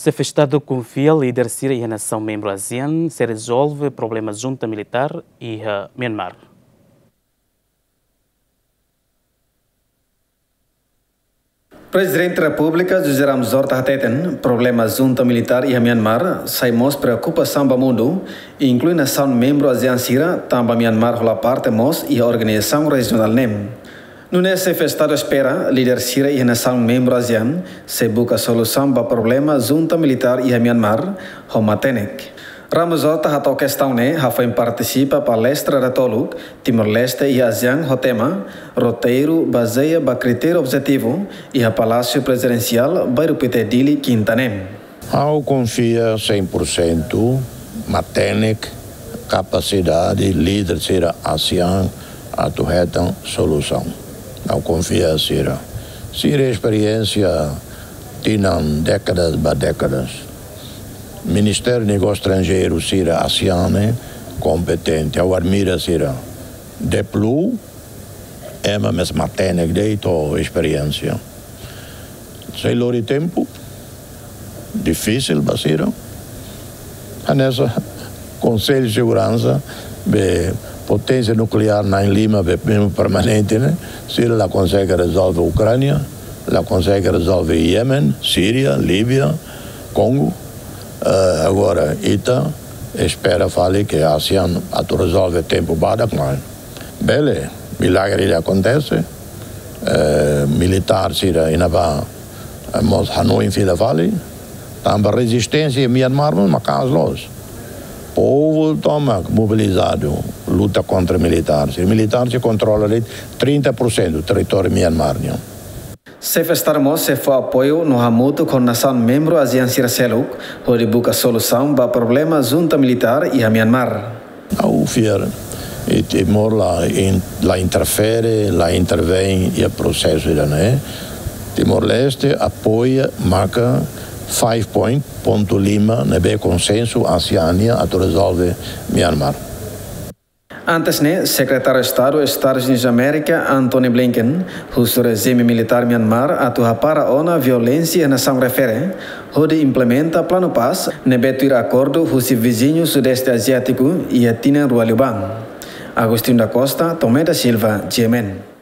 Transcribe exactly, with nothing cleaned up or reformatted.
Se o Estado confia líder Síria e a nação membro ASEAN se resolve problemas junta militar e uh, Myanmar. Presidente da República José Ramos Horta hateten problema junta militar e Myanmar saímos preocupação para o mundo, inclui nação membro ASEAN Síria, também Myanmar rola parte mos e a organização regional N E M. No nesse Estado espera líder Síria e a nação membro ASEAN se busca solução para problema junta militar e Myanmar, Homatenek. Ramos Horta hatou questão né, Rafael participa palestra da Toluk, Timor-Leste e ASEAN o tema, roteiro baseia para critério objetivo e a Palácio Presidencial vai repetir dele quintanem. Eu confio cem por cento Matenek, capacidade, líder será ASEAN, a torreta solução. Eu confio a Síria. Síria experiência, tinham décadas para décadas. Ministério do Negócio Estrangeiro Síria ASEAN competente, a admira Síria. Deplu, é uma mesma técnica de experiência. Sei lá de tempo, difícil para Síria. A nessa Conselho de Segurança, be potência nuclear na Lima, be mesmo permanente, né? Síria ela consegue resolver a Ucrânia, ela consegue resolver Iêmen, Síria, Líbia, Congo. Uh, agora, Ita espera fale que a ASEAN resolve o tempo bada com Bele, milagre acontece. Uh, militar Síria inava mos Hanoi fila fale. Também resistência em Myanmar, mas caso los. Povo toma mobilizado, luta contra militar. O militar se controla trinta por cento do território Myanmar. Se festarmos se for apoio no Hamuto com nação membro ASEAN Síria Seluk, onde busca solução para problemas junta militar e a Myanmar. Ao fier, e Timor lá, in, lá interfere, lá intervém e o processo, né? Timor-Leste apoia, marca five point, ponto Lima, nebe consenso ASEAN a resolve Myanmar. Antes, né, secretário de Estado dos Estados Unidos da América, Antony Blinken, o regime militar Myanmar atua para a violência na nação refere, onde implementa plano paz, nebetuir acordo com os vizinhos sudeste asiático e a Tina Rualiban. Agostinho da Costa, Tomé da Silva, G M N.